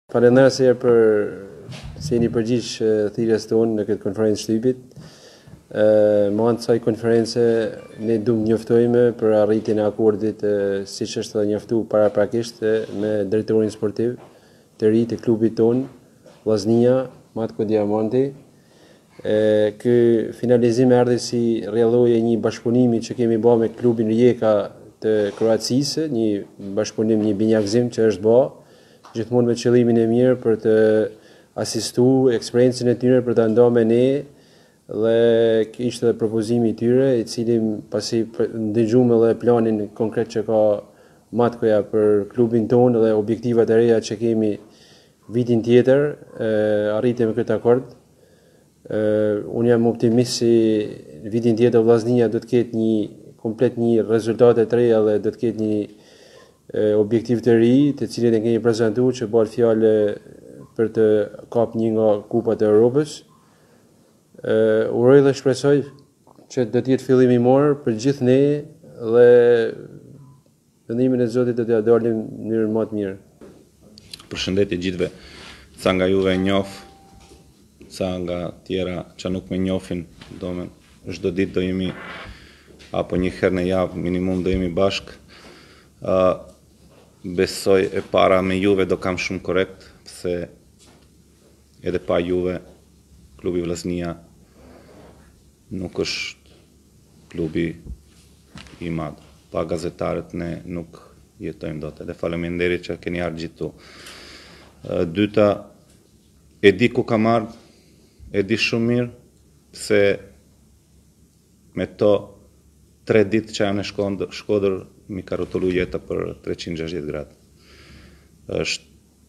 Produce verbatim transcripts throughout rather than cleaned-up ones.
Falenderoj se herë për se jeni përgjigj thirrjes tonë në këtë konferencë shtypit. Ë, me anë të kësaj konference ne duam të njoftojmë për arritjen e akordit siç është edhe njoftuar paraprakisht me drejtorin sportiv të ri të klubit tonë, Vllaznia, Matko Diamanti. Ë, ky finalizim erdhi si rrjedhojë e një bashkëpunimi që kemi bërë me klubin Rijeka të Kroacisë, një bashkëpunim, një binjakzim që është bërë gjithmonë me qëllimin e mirë për të asistuar eksperiencën e tyre për ta ndarë me ne, dhe ishte edhe propozimi i tyre, i cili pasi ndëgjuam edhe planin konkret që ka Matkoja për klubin tonë dhe objektivat e reja që kemi vitin tjetër, arritëm këtë akord. Unë jam optimist si vitin tjetër Vllaznia do të ketë një komplet një rezultate të reja dhe do të ketë një objektiv të ri, të cilët e kemi prezantuar, që bëhet fjalë për të kapur një nga kupat e Europës. Uh, uroj dhe shpresoj që do të jetë fillim i mirë për gjithë ne dhe vendimin e Zotit do t'ia dalim në mënyrë më të mirë. Përshëndetje gjithëve, sa nga juve e njoh, sa nga tjera që nuk më njohin, domen çdo ditë do jemi apo një herë në javë minimum do jemi bashk. Uh, besoj e para me juve do kam shumë korrekt, se edhe pa juve klubi Vllaznia nuk është klubi i madh. Pa gazetarët ne nuk jetojmë dot. Edhe faleminderit që keni ardhur gjithu. Uh, dyta, e di ku kam ardhur, e di shumë mirë se me to tre ditë që janë në Shkodër mi ka rrotullu jeta për treqind e gjashtëdhjetë gradë. Është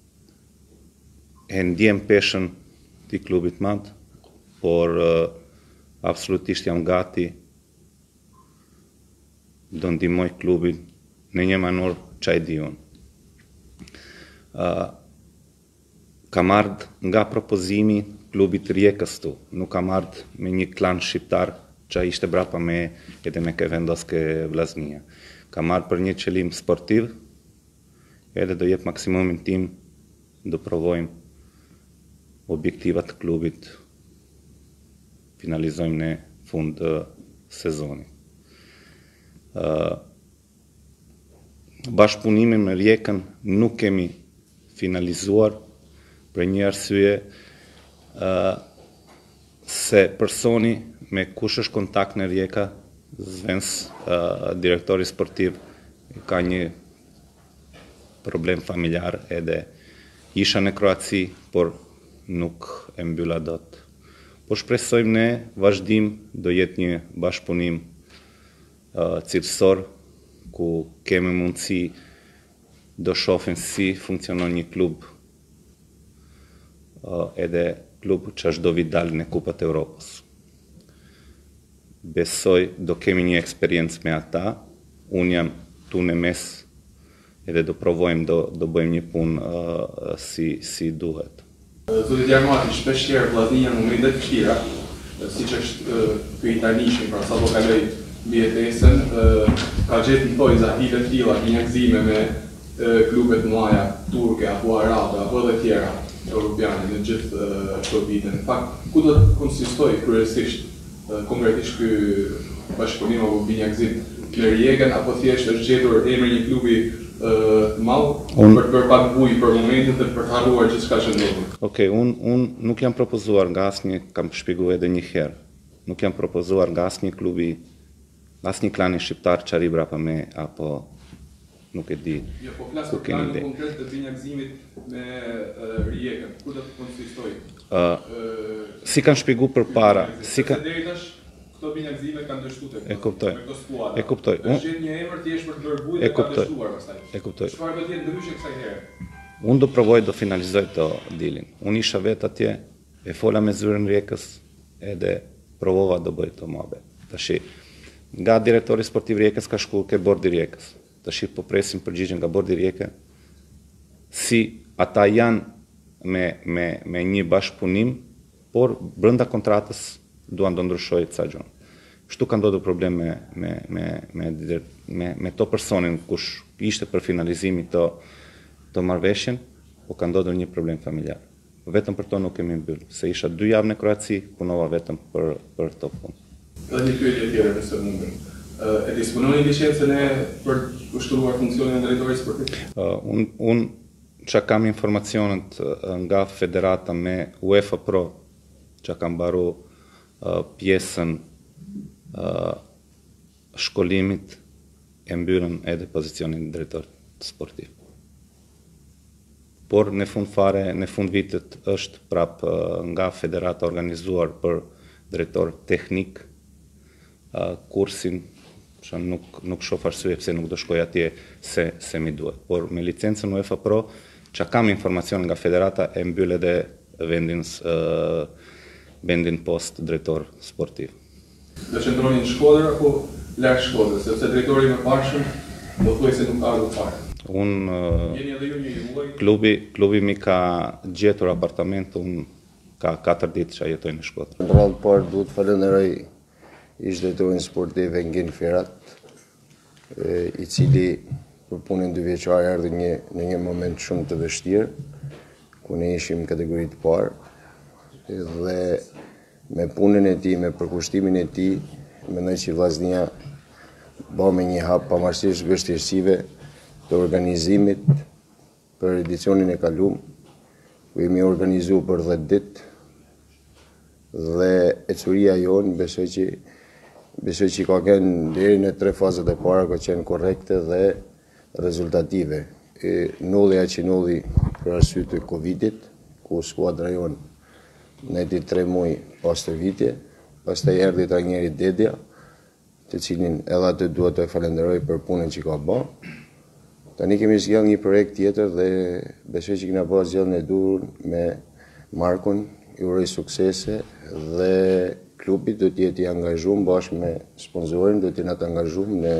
e ndjem peshën të klubit madh, por uh, absolutisht jam gati do ndihmoj klubin në një mënyrë që e di unë. Uh, kam ardhur nga propozimi klubit Rijekës tu, nuk kam ardhur me një klan shqiptar që ishte brapa me edhe me ke vendoske Vllaznia. Kam ardhur për një qëllim sportiv, edhe do jep maksimumin tim, do provojmë objektivat të klubit, finalizojmë në fund të sezonit. Uh, bashkëpunimin me Rijekën nuk kemi finalizuar për një arsye, uh, se personi me kush është kontakt në Rijeka, Zvens, uh, direktori sportiv, ka një problem familjar edhe isha në Kroaci, por nuk e mbylla dot. Po shpresojmë ne vazhdim do jetë një bashkëpunim uh, cilësor, ku kemi mundësi do shohim si funksionon një klub, uh, edhe klub që çdo vit dalë në Kupat e Europës. Besoj do kemi një eksperiencë me ata, unë jam tu në mes edhe do provojmë, do, do bëjmë një punë uh, si, si duhet. Zoti Diamati, shpesh herë Vllaznia në momente të vështira, siç është ky itanishmi, pra sapo kaloi mbijetesën, ka gjetur në tojza hile të tilla, binjakëzime me klube të mëdha turke apo arabe apo edhe tjera europiane në gjithë këto vite. Në fakt, ku do të konsistoj kryesisht konkretisht ky bashkëpunim apo binjakëzim në Rijekën, apo thjesht është gjetur emri një klubi të madh për të bërë pak bujë për momentin dhe për të harruar gjithçka që ndodhi? Okej, unë un nuk jam propozuar nga asnjë, kam shpjeguar edhe një herë, nuk jam propozuar nga asnjë klubi, asnjë klani shqiptar që arri brapa me, apo nuk e di. Jo, po flas për planin konkret të binjakëzimit me uh, Rijekën, ku do të konsistoj? Uh, uh, si kanë shpjeguar përpara, si kanë deri tash këto binjakëzime kanë dështuar. E kuptoj. E kuptoj. Është gjetur një emër thjesht për të bërë bujë dhe ka dështuar pastaj. E kuptoj. Çfarë do të jetë ndryshe kësaj here? Unë do provoj do finalizoj të dilin. Unë isha vetë atje, e fola me zyrën Rijekës, edhe provova do bëj të mohabet. Tashi, nga direktori sportiv Rijekës ka shkuar ke bordi Rijekës. Tashi po presim përgjigjen nga bordi Rijekë, si ata janë me, me, me një bashkëpunim, por brenda kontratës duan do ndryshoj ca gjë. Kështu ka ndodhur problem me, me, me, me, me, me to personin kush ishte për finalizimin të, të marrëveshjen, po ka ndodhur një problem familjar. Vetëm për to nuk kemi mbyll, se isha dy javë në Kroaci, punova vetëm për për këto punë. Dhe një pyetje tjetër nëse mundem. E dispononi licencën e për ushtruar funksionin e drejtorit sportiv? Uh, un un çka kam informacionet nga federata me UEFA Pro, çka kam mbaru uh, pjesën uh, shkollimit e mbyllën edhe pozicionin drejtor sportiv. Por në fund fare, në fund vitit është prap uh, nga federata organizuar për drejtor teknik uh, kursin, që nuk nuk shoh arsye pse nuk do shkoj atje se se mi duhet. Por me licencën UEFA Pro, çka kam informacion nga federata e mbyll edhe vendin uh, vendin post drejtor sportiv. Do qëndroni në Shkodër apo larg Shkodrës, sepse drejtori më parshëm do thuaj se nuk ka ardhur fare. Un uh, Jeni edhe ju një muaj. klubi klubi mi ka gjetur apartament, un ka katër ditë që jetoj në Shkodër. Në rrallë parë duhet falenderoj ish drejtorin sportiv Engin Firat, i cili për punën dy vjeçare erdhi një në një moment shumë të vështirë, ku ne ishim kategori të parë, dhe me punën e tij, me përkushtimin e tij, mendoj që Vllaznia bë me një hap pavarësisht vështirësive të organizimit për edicionin e kaluar, ku jemi organizuar për dhjetë ditë, dhe ecuria jonë besoj që besoj që ka qenë deri në tre fazat e para ka qenë korrekte dhe rezultative. E, nulli a që nulli për arsye të Covidit, ku skuadra jonë neti tre muaj pas të vitje, pastaj erdhi trajneri Dedja, të cilin edhe atë duhet të falenderoj për punën që ka bërë. Tani kemi zgjidhur një projekt tjetër dhe besoj që kena bërë zgjedhjen e dur me Markun, i uroj suksese dhe klubi do të jetë i angazhuar bashkë me sponsorin, do të jenë të angazhuar në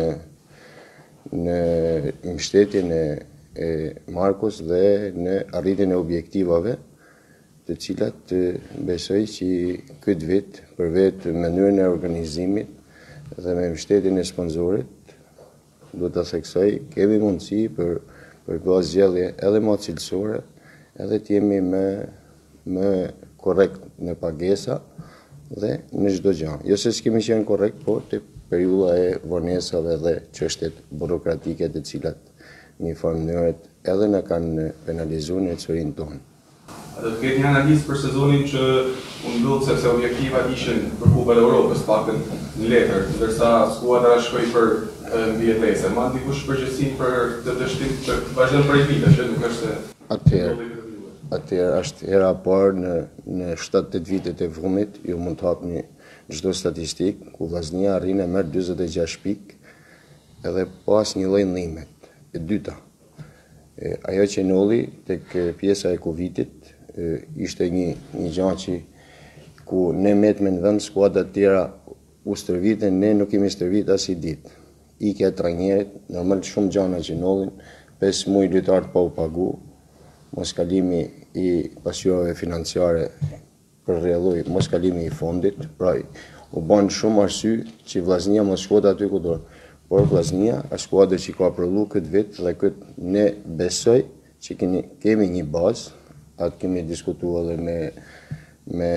në mbështetjen e, e Markos dhe në arritjen e objektivave, të cilat besoj që këtë vit për vetë mënyrën e organizimit dhe me mbështetjen e sponsorit, do të theksoj kemi mundësi për për bërë zgjedhje edhe më cilësore, edhe të jemi më më korrekt në pagesa dhe në çdo gjë. Jo se s'kemi qenë korrekt, por te periudha e vonesave dhe çështjet burokratike të cilat në një farë mënyrë edhe na kanë penalizuar në ecurin tonë. A do të ketë një analizë për sezonin që u mbyll sepse objektivat ishin për Kupën e Evropës paktën në letër, ndërsa skuadra shkoi për mbjetëse. Ma dikush përgjegjësi për të dështim që vazhdon për vite, që nuk është atëherë Atëherë është hera parë në në shtatë deri vitet e fundit, ju mund të hapni çdo statistik ku Vllaznia arrin e merr dyzet e gjashtë pikë edhe pas një lloj ndihmet. E dyta, e, ajo që nolli tek pjesa e Covidit e, ishte një një gjë që ku ne metme në vend skuadra të tjera u stërvitën, ne nuk kemi stërvit as i ditë. Ikja e trajnerit, normal shumë gjëra që nollin, pesë muaj lojtarët pa u pagu, mos kalimi i pasqyrave financiare për rrjedhoj, mos kalimi i fondit, pra u bën shumë arsye që Vllaznia mos shkote aty ku do. Por Vllaznia është skuadër që ka prodhu këtë vit dhe këtë ne besoj që kemi, kemi një bazë, atë kemi diskutuar edhe me me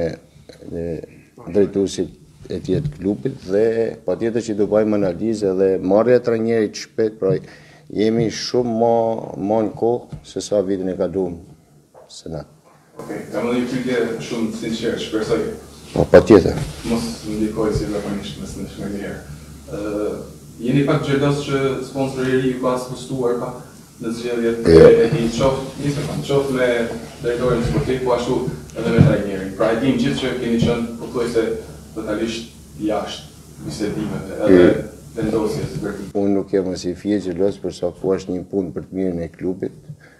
drejtuesit e tjetë klubit dhe patjetër që do bëjmë analizë dhe marrja e trajnerit shpejt, pra jemi shumë më më në kohë se sa vitin e kaluar se na. Okej, kam edhe një pyetje shumë sinqertë, shpresoj. Po patjetër. Mos më ndikoj si zakonisht mes në shumë herë. Ë, jeni pak xhelos që sponsori i ri ju ka spostuar pa në zgjedhjet e tij, qoftë, një sekond, qoftë me drejtorin sportiv, po ashtu edhe me trajnerin. Pra e dim gjithë që keni qenë pothuajse totalisht jashtë bisedimeve, edhe vendosjes së vërtetë. Unë nuk jam as i fije xhelos për sa po është një punë për të mirën e klubit.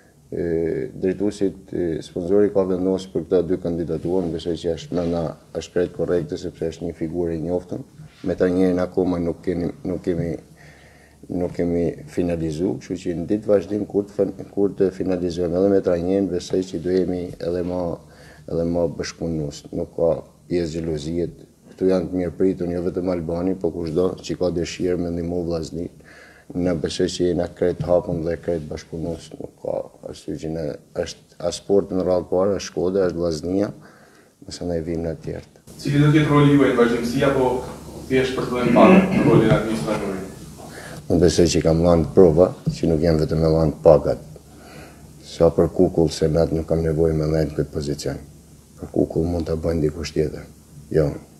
Drejtuesit sponsori ka vendosur për këta dy kandidatura, besoj që është nëna është krejt korrekte sepse është një figurë e njoftën. Me trajnerin akoma nuk kemi nuk kemi nuk kemi finalizuar, kështu që në ditë vazhdim kur të kur të finalizojmë edhe me trajnerin, besoj që do jemi edhe më edhe më bashkëpunues. Nuk ka pjesë xhelozie. Këtu janë të mirëpritur jo vetëm Albani, por kushdo që ka dëshirë me ndihmu Vllaznin Në besoj që jena krejt hapun dhe krejt bashkëpunus, nuk ka arsye që ne është as sport në radhë parë, është Shkoda, është Vllaznia, mëse ne vim në tjertë. Cili do të jetë roli juaj në vazhdimsi apo thjesht për të dhënë pagë në rolin e administratorit? Unë besoj që kam lanë prova, që nuk jam vetëm me lanë pagat. Sa për kukull, se natë nuk kam nevojë me lejnë këtë pozicion. Për kukull mund të bëjnë dikush tjetër. Jo.